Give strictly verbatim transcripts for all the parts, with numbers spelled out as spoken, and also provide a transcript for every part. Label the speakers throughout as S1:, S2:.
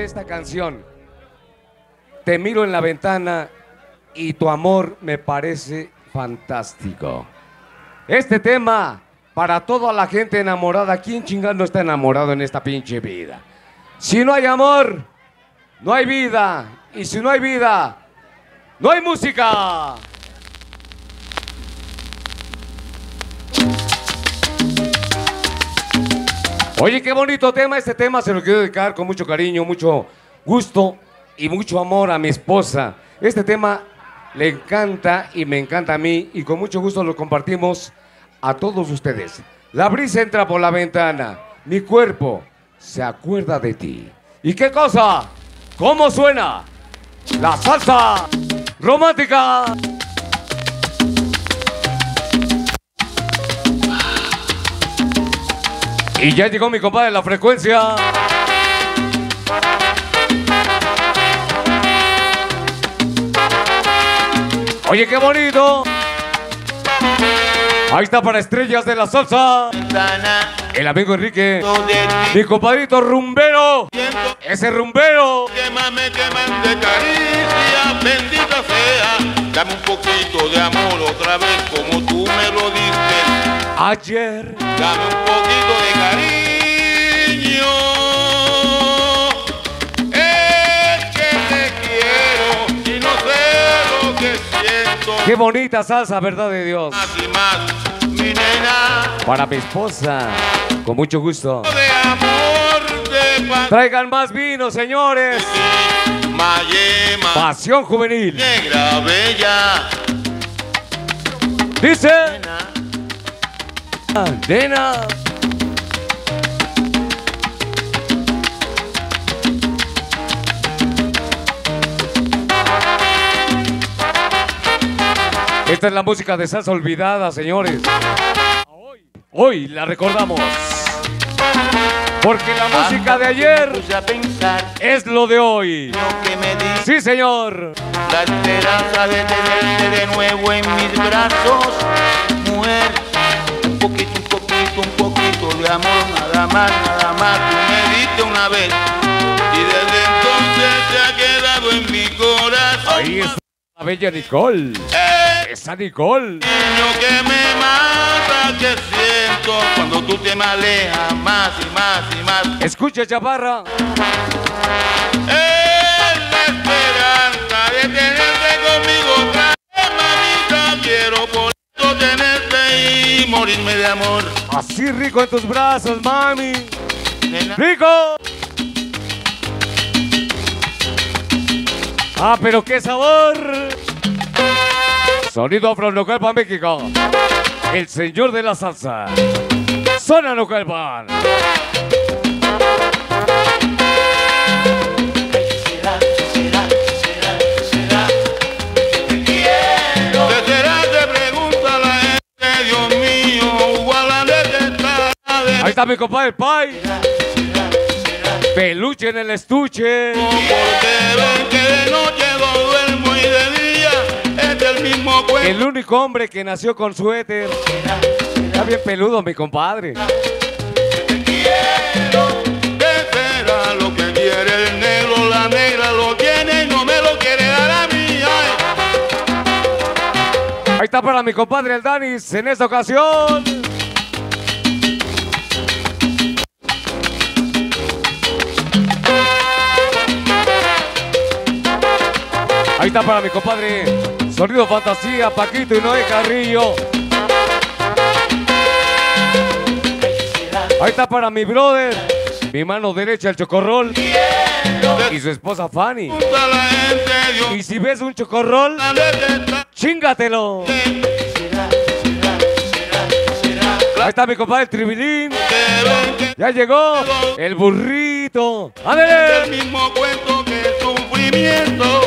S1: esta canción. Te miro en la ventana y tu amor me parece fantástico. Este tema para toda la gente enamorada. ¿Quién chingado no está enamorado en esta pinche vida? Si no hay amor, no hay vida. Y si no hay vida, no hay música. Oye, qué bonito tema. Este tema se lo quiero dedicar con mucho cariño, mucho gusto y mucho amor a mi esposa. Este tema le encanta y me encanta a mí y con mucho gusto lo compartimos a todos ustedes. La brisa entra por la ventana, mi cuerpo se acuerda de ti. ¿Y qué cosa? ¿Cómo suena? La salsa romántica. Y ya llegó mi compadre La Frecuencia. Oye, qué bonito. Ahí está para estrellas de la salsa. El amigo Enrique. Mi compadrito rumbero. Ese rumbero.
S2: Quémame, quémame de caricia, bendita sea. Dame un poquito de amor otra vez como tú me lo diste
S1: ayer.
S2: Dame un poquito de cariño. Es que te quiero y no sé lo que siento.
S1: Qué bonita salsa, verdad de Dios.
S2: Más y más, mi nena.
S1: Para mi esposa, con mucho gusto.
S2: De amor, de paz.
S1: Traigan más vino, señores.
S2: Mayema.
S1: Pasión juvenil.
S2: Negra bella.
S1: Dice.
S2: Nena.
S1: Nena. Esta es la música de salsa olvidada, señores. Hoy, hoy la recordamos. Porque la música de ayer es lo de hoy. Sí, señor.
S2: La esperanza de tenerte de nuevo en mis brazos, mujer. Un poquito, un poquito, un poquito de amor, nada más, nada más. Tú me diste una vez y desde entonces se ha quedado en mi corazón.
S1: Ahí está la bella Nicole.
S2: Eh,
S1: Esa Nicole.
S2: Niño que me mata, que siento cuando tú te me alejas más y más y más.
S1: Escucha, chaparra.
S2: Es la esperanza de tenerte conmigo otra vez, mamita. Quiero por eso tenerte y morirme de amor.
S1: Así rico en tus brazos, mami.
S2: Nena.
S1: ¡Rico! ¡Ah, pero qué sabor! Sonido Afro-Naucalpan, México. El señor de la salsa. Zona Naucalpan.
S2: Será, será, será, será que te quiero. ¿Qué será? Te pregunta la gente, Dios mío. Igual de estar.
S1: Ahí está mi compadre Pai. Peluche en el estuche.
S2: Porque ven que de noche no duermo y de día es el mismo cuento.
S1: El único hombre que nació con suéter. Está bien peludo, mi compadre.
S2: Te quiero. ¿Qué será lo que quiere el negro? La negra lo tiene y no me lo quiere dar a mí. Ay.
S1: Ahí está para mi compadre el Danis en esta ocasión. Ahí está para mi compadre Sonido Fantasía, Paquito y Noé Carrillo. Ahí está para mi brother, mi mano derecha, el Chocorrol. Y su esposa Fanny. Y si ves un chocorrol, chingatelo. Ahí está mi compadre el Tribilín. Ya llegó el burrito. ¡Ándale!
S2: El mismo cuento que el sufrimiento.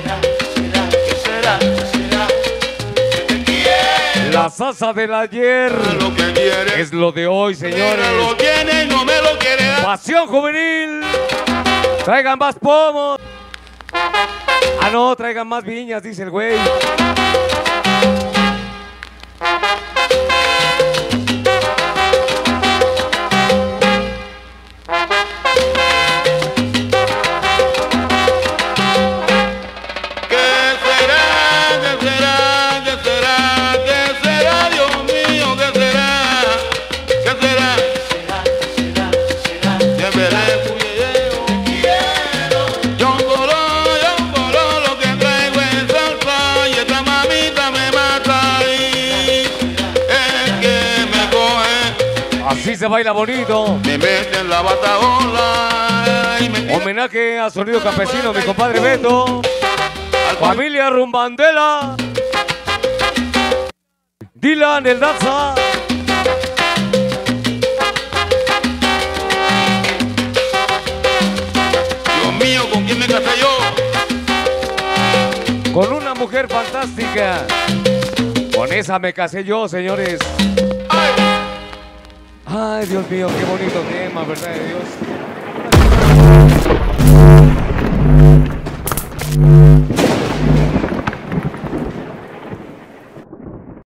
S1: La salsa del ayer
S2: Lo que quiere
S1: es lo de hoy, señores.
S2: lo tiene y no me lo quiere dar.
S1: Pasión juvenil. Traigan más pomos. Ah, no, traigan más viñas, dice el güey. Así se baila bonito.
S2: Me meten la bataola y me tiran
S1: Homenaje a Sonido Campesino, mi compadre Beto.
S2: al cual-
S1: Familia Rumbandela. Dylan, el Daza.
S2: Dios mío, ¿con quién me casé yo?
S1: Con una mujer fantástica. Con esa me casé yo, señores.
S2: Ay.
S1: Ay, Dios mío, qué bonito tema, ¿verdad de Dios?